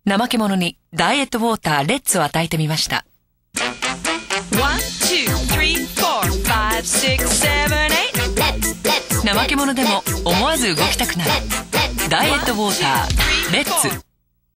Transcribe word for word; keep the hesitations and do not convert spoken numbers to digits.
怠け者にダイエットウォーターレッツを与えてみました。怠け者でも思わず動きたくなるダイエットウォーターレッツ。